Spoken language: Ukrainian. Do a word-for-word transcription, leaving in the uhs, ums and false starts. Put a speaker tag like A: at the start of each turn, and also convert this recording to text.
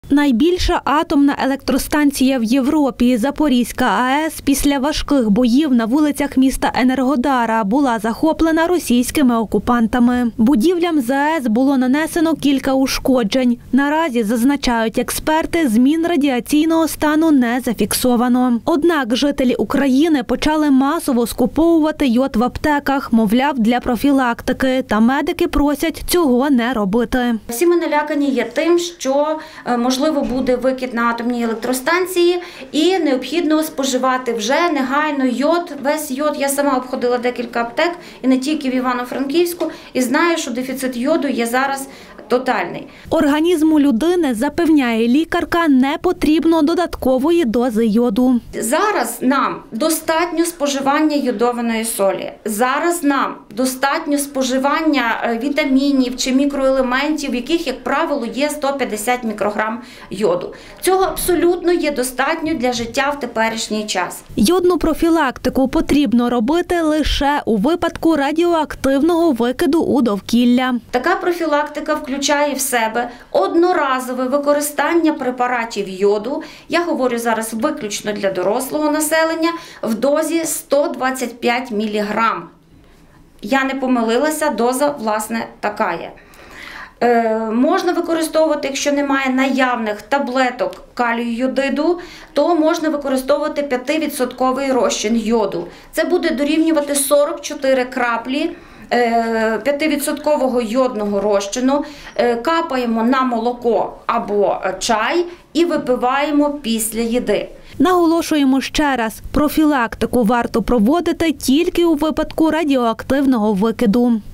A: Найбільша атомна електростанція в Європі, Запорізька АЕС, після важких боїв на вулицях міста Енергодара була захоплена російськими окупантами. Будівлям ЗАЕС було нанесено кілька ушкоджень. Наразі, зазначають експерти, змін радіаційного стану не зафіксовано. Однак жителі України почали масово скуповувати йод в аптеках, мовляв, для профілактики. Та медики просять цього не робити.
B: Всі ми налякані є тим, що можливо буде викид на атомній електростанції і необхідно споживати вже негайно йод, весь йод. Я сама обходила декілька аптек і не тільки в Івано-Франківську і знаю, що дефіцит йоду є зараз тотальний.
A: Організму людини, запевняє лікарка, не потрібно додаткової дози йоду.
B: Зараз нам достатньо споживання йодованої солі. Зараз нам достатньо споживання вітамінів чи мікроелементів, в яких, як правило, є сто п'ятдесят мікрограм йоду. Цього абсолютно є достатньо для життя в теперішній час.
A: Йодну профілактику потрібно робити лише у випадку радіоактивного викиду у довкілля.
B: Така профілактика включає в себе одноразове використання препаратів йоду, я говорю зараз виключно для дорослого населення, в дозі сто двадцять п'ять міліграм. Я не помилилася, доза, власне, така є. Е, можна використовувати, якщо немає наявних таблеток калію йодиду, то можна використовувати п'ятивідсотковий розчин йоду. Це буде дорівнювати сорок чотири краплі п'ятивідсоткового йодного розчину, капаємо на молоко або чай і випиваємо після їди.
A: Наголошуємо ще раз, профілактику варто проводити тільки у випадку радіоактивного викиду.